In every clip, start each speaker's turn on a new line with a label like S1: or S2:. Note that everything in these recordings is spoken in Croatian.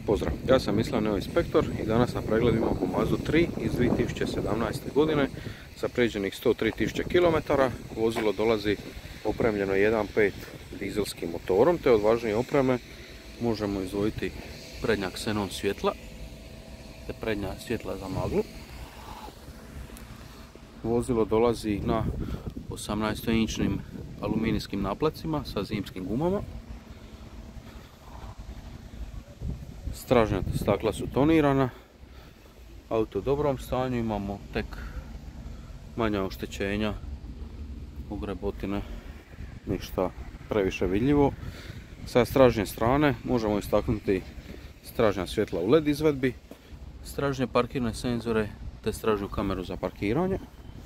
S1: Pozdrav, ja sam Islam Neo Inspektor i danas na pregledu imamo Mazdu 3 iz 2017. godine sa pređenih 103.000 km. Vozilo dolazi opremljeno 1.5 dizelskim motorom, te od važnije opreme možemo izdvojiti prednja ksenon svjetla te prednja svjetla za maglu. Vozilo dolazi na 18-inčnim aluminijskim naplacima sa zimskim gumama. Stražnja stakla su tonirana, auto u dobrom stanju, imamo tek manja oštećenja, ugrebotine, ništa previše vidljivo. Sa stražnje strane možemo istaknuti stražnja svjetla u LED izvedbi, stražnje parkirne senzore te stražnju kameru za parkiranje.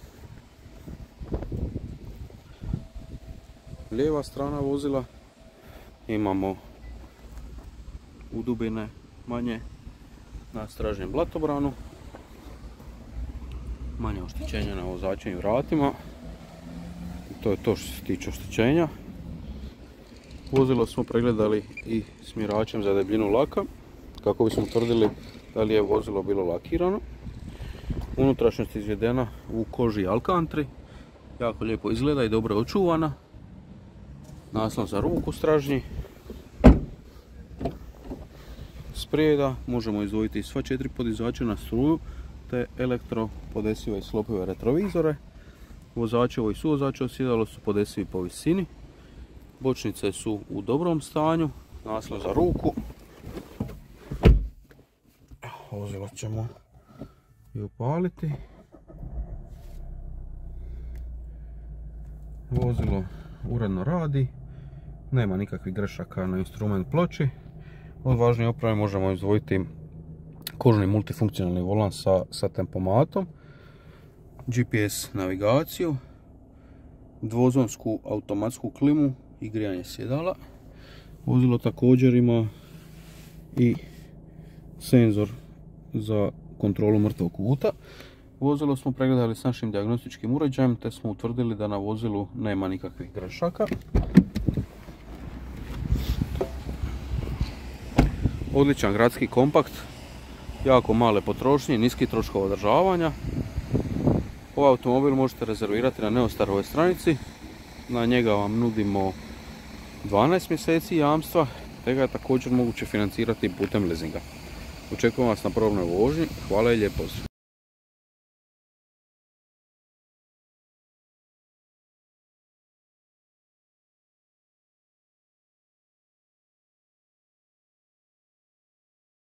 S1: Lijeva strana vozila imamo udubine manje na stražnjem blatobranu, manje oštećenja na vozačevim vratima. To je to što se tiče oštećenja. Vozilo smo pregledali i smjeračem za debljinu laka kako bismo utvrdili da li je vozilo bilo lakirano. Unutrašnjost je izvedena u koži Alcantri, jako lijepo izgleda i dobro je očuvana. Naslon za ruku stražnji. Sprijeda možemo izdvojiti sva 4 podizača na struju te elektro podesive i sklopive retrovizore. Vozačevo i suvozačevo sjedalo su podesivi po visini. Bočnice su u dobrom stanju. Naslon za ruku. Vozilo ćemo i upaliti. Vozilo uredno radi. Nema nikakvih grešaka na instrument ploči. Od važnije opreme možemo izdvojiti kožni multifunkcionalni volan sa tempomatom, GPS navigaciju, dvozonsku automatsku klimu i grijanje sjedala. Vozilo također ima i senzor za kontrolu mrtvog kuta. Vozilo smo pregledali s našim dijagnostičkim uređajem te smo utvrdili da na vozilu nema nikakvih grešaka. Odličan gradski kompakt, jako male potrošnje, niski troškova održavanja. Ovaj automobil možete rezervirati na Neostarovoj stranici. Na njega vam nudimo 12 mjeseci jamstva, te ga je također moguće financirati putem leasinga. Očekujem vas na probnoj vožnji. Hvala i lijep pozdrav.